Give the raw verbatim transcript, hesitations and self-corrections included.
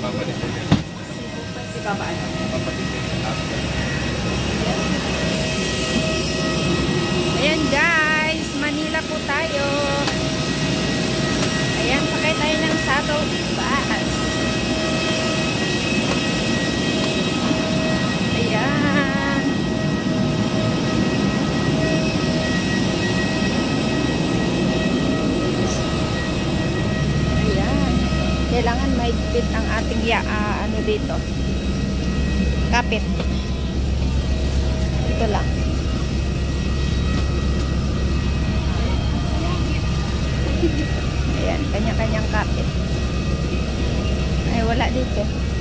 Papalit ko yan. Si Papa ano? Papalit ko yan. Ayan guys, Manila po tayo. Ayan, sakay tayo ng shuttle bus. Ayan. Ayan. Kailangan maigpit ang ating ya, uh, ano dito. Kapit. Ito lang. Ayan, kanya-kanyang kapit. Ay, wala dito.